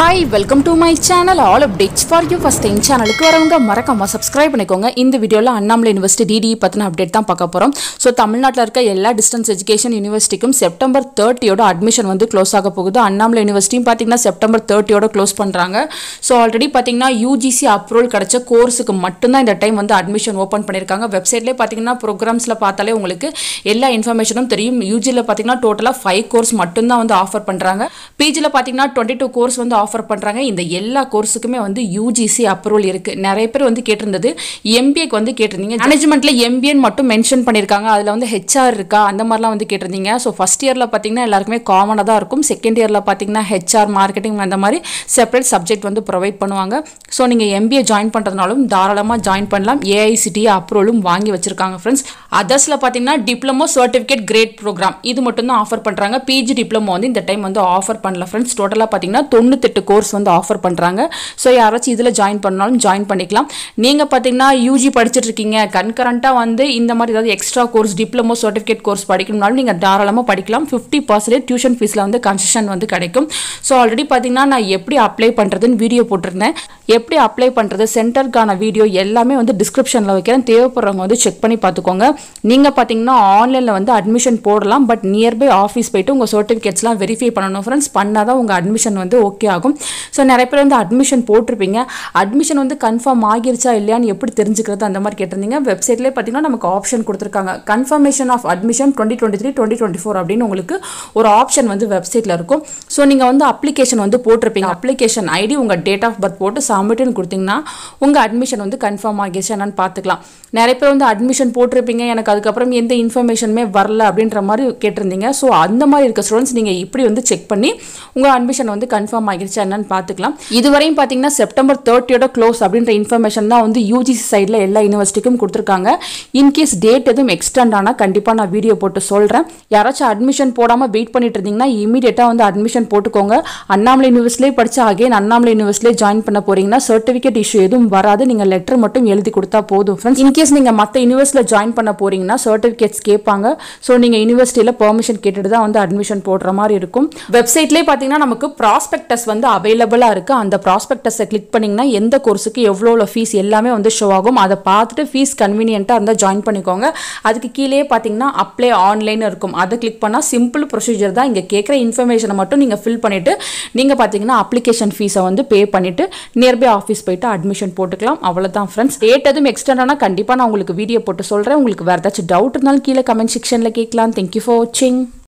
Hi, welcome to my channel. All updates for you. First time channel ku varavanga marakama subscribe பண்ணிக்கோங்க. இந்த வீடியோல Annamalai University DDE பத்தின update தான் பார்க்க போறோம். சோ தமிழ்நாட்டுல இருக்க எல்லா டிஸ்டன்ஸ் எஜுகேஷன் யுனிவர்சிட்டிக்கும் செப்டம்பர் 30 யோட அட்மிஷன் வந்து க்ளோஸ் ஆக போகுது. Annamalai University பாத்தீங்கன்னா செப்டம்பர் 30 யோட க்ளோஸ் பண்றாங்க. சோ ஆல்ரெடி பாத்தீங்கன்னா UGC அப்ரூவல் கிடைச்ச கோர்ஸ்க்கு மட்டும் தான் இந்த டைம் வந்து அட்மிஷன் ஓபன் பண்ணிருக்காங்க. வெப்சைட்லயே பாத்தீங்கன்னா ப்ரோகிராம்ஸ்ல பார்த்தாலே உங்களுக்கு எல்லா இன்ஃபர்மேஷனும் தெரியும். UG ல பாத்தீங்கன்னா டோட்டலா 5 கோர்ஸ் மட்டும் தான் வந்து ஆஃபர் பண்றாங்க. PG ல பாத்தீங்கன்னா 22 கோர்ஸ் வந்து ஆஃபர் பண்றாங்க. இந்த எல்லா கோர்ஸுக்குமே வந்து UGC அப்ரூவல் இருக்கு. நிறைய பேர் வந்து கேட்டிருந்தது MBA க்கு வந்து கேட்டிருந்தீங்க. மேனேஜ்மென்ட்ல MBA மட்டும் மென்ஷன் பண்ணிருக்காங்க. அதுல வந்து HR இருக்கா அந்த மாதிரிலாம் வந்து கேட்டிருந்தீங்க. சோ ஃபர்ஸ்ட் இயர்ல பாத்தீங்கன்னா எல்லாருக்குமே காமனா தான் இருக்கும். செகண்ட் இயர்ல பாத்தீங்கன்னா HR மார்க்கெட்டிங் அந்த மாதிரி செப்பரேட் சப்ஜெக்ட் வந்து ப்ரொவைட் பண்ணுவாங்க. சோ நீங்க MBA ஜாயின் பண்றதுனாலும் தாராளமா ஜாயின் பண்ணலாம். AICTE அப்ரூவலும் வாங்கி வச்சிருக்காங்க फ्रेंड्स. அதர்ஸ்ல பாத்தீங்கன்னா டிப்ளமோ சர்டிபிகேட் கிரேட் ப்ரோக்ராம் இது மட்டும் தான் ஆஃபர் பண்றாங்க. PG டிப்ளமோ வந்து இந்த டைம் வந்து ஆஃபர் பண்ணல फ्रेंड्स. டோட்டலா பாத்தீங்கன்னா 98 கோர்ஸ் வந்து ஆஃபர் பண்றாங்க. சோ யாராச்சும் இதுல ஜாயின் பண்ணாலும் ஜாயின் பண்ணிக்கலாம். நீங்க பாத்தீங்கன்னா UG படிச்சிட்டு இருக்கீங்க, கன்கரண்டா வந்து இந்த மாதிரி ஏதாவது extra course diploma certificate course படிக்கணும்னாலும் நீங்க தாராளமா படிக்கலாம். 50% டியூஷன் ஃபீஸ்ல வந்து கன்செஷன் வந்து கிடைக்கும். சோ ஆல்ரெடி பாத்தீங்கன்னா நான் எப்படி அப்ளை பண்றதுன்னு வீடியோ போட்டிருந்தேன். எப்படி அப்ளை பண்றது சென்டருக்கான வீடியோ எல்லாமே வந்து டிஸ்கிரிப்ஷன்ல வைக்கிறேன். தேவைப்படுறவங்க வந்து செக் பண்ணி பார்த்துக்கோங்க. நீங்க பாத்தீங்கன்னா ஆன்லைன்ல வந்து அட்மிஷன் போடலாம். பட் நியர்பை ஆஃபீஸ் போயிட்டு உங்க சர்டிபிகேட்ஸ்லாம் வெரிஃபை பண்ணணும் ஃப்ரெண்ட்ஸ். பண்ணாதான் உங்க அட்மிஷன் வந்து ஓகே ஆகும். ஸோ நிறைய பேர் வந்து அட்மிஷன் போட்டிருப்பீங்க. அட்மிஷன் வந்து கன்ஃபார்ம் ஆகிருச்சா இல்லையான்னு எப்படி தெரிஞ்சுக்கிறது அந்த மாதிரி கேட்டிருந்தீங்க. வெப்சைட்லேயே பார்த்தீங்கன்னா நமக்கு ஆப்ஷன் கொடுத்துருக்காங்க. கன்ஃபர்மேஷன் ஆஃப் அட்மிஷன் 2023-2024 அப்படின்னு உங்களுக்கு ஒரு ஆப்ஷன் வந்து வெப்சைட்டில் இருக்கும். ஸோ நீங்கள் வந்து அப்ளிகேஷன் வந்து போட்டிருப்பீங்க. அப்ளிகேஷன் ஐடி உங்கள் டேட் ஆஃப் பர்த் போட்டு சப்மிட்னு கொடுத்தீங்கன்னா உங்கள் அட்மிஷன் வந்து கன்ஃபார்ம் ஆகிருச்சா என்னன்னு பார்த்துக்கலாம். நிறைய பேர் வந்து அட்மிஷன் போட்டிருப்பீங்க, எனக்கு அதுக்கப்புறம் எந்த இன்ஃபர்மேஷனுமே வரல அப்படின்ற மாதிரி கேட்டிருந்தீங்க. ஸோ அந்த மாதிரி இருக்க ஸ்டூடெண்ட்ஸ் நீங்கள் இப்படி வந்து செக் பண்ணி உங்கள் அட்மிஷன் வந்து கன்ஃபார்ம் ஆகிருச்சா என்னன்னு பார்த்துக்கலாம். இதுவரையும் பார்த்தீங்கன்னா செப்டம்பர் 30யோட க்ளோஸ் அப்படின்ற இன்ஃபர்மேஷன் தான் வந்து UGC சைடில் எல்லா யூனிவர்சிட்டிக்கும் கொடுத்துருக்காங்க. இன்கேஸ் டேட் எதுவும் எக்ஸ்டெண்ட் ஆனால் கண்டிப்பாக நான் வீடியோ போட்டு சொல்கிறேன். யாராச்சும் அட்மிஷன் போடாமல் வெயிட் பண்ணிட்டு இருந்தீங்கன்னா இமீடியட்டாக வந்து அட்மிஷன் போட்டுக்கோங்க. Annamalai யூனிவர்சிட்டிலே படிச்சு அகைன் Annamalai யூனிவர்சிட்டிலே ஜாயின் பண்ண போறீங்கன்னா சர்டிஃபிகேட் இஷ்யூ எதுவும் வராது. நீங்கள் லெட்டர் மட்டும் எழுதி கொடுத்தா போதும் ஃப்ரெண்ட்ஸ். இன்கேஸ் நீங்கள் மற்ற யூனிவர்சிட்டியில் ஜாயின் பண்ண போறீங்கன்னா சர்டிஃபிகேட்ஸ் கேட்பாங்க. ஸோ நீங்கள் யூனிவர்சிட்டியில் பெர்மிஷன் கேட்டுட்டு தான் வந்து அட்மிஷன் போடுற மாதிரி இருக்கும். வெப்சைட்லேயே பார்த்தீங்கன்னா நமக்கு ப்ராஸ்பெக்டஸ் வந்து அவைலபிளாக இருக்குது. அந்த ப்ராஸ்பெக்டஸை கிளிக் பண்ணிங்கன்னா எந்த கோர்ஸுக்கு எவ்வளோ ஃபீஸ் எல்லாமே வந்து ஷோ ஆகும். அதை பார்த்துட்டு ஃபீஸ் கன்வீனியன்ட்டாக இருந்தால் ஜாயின் பண்ணிக்கோங்க. அதுக்கு கீழே பார்த்தீங்கன்னா அப்ளை ஆன்லைன் இருக்கும். அதை கிளிக் பண்ணால் சிம்பிள் ப்ரொசீஜர் தான். இங்கே கேட்குற இன்ஃபர்மேஷனை மட்டும் நீங்கள் ஃபில் பண்ணிவிட்டு நீங்கள் பார்த்தீங்கன்னா அப்ளிகேஷன் ஃபீஸை வந்து பே பண்ணிவிட்டு நியர்பை ஆஃபீஸ் போயிட்டு அட்மிஷன் போட்டுக்கலாம். அவ்வளோதான் ஃப்ரெண்ட்ஸ். டேட் எதுவும் எக்ஸ்டெண்ட் ஆனால் கண்டிப்பாக நான் உங்களுக்கு வீடியோ போட்டு சொல்கிறேன். உங்களுக்கு வேறு ஏதாச்சும் டவுட் இருந்தாலும் கீழே கமெண்ட் செக்ஷனில் கேட்கலாம். தேங்க்யூ ஃபார் வாட்சிங்.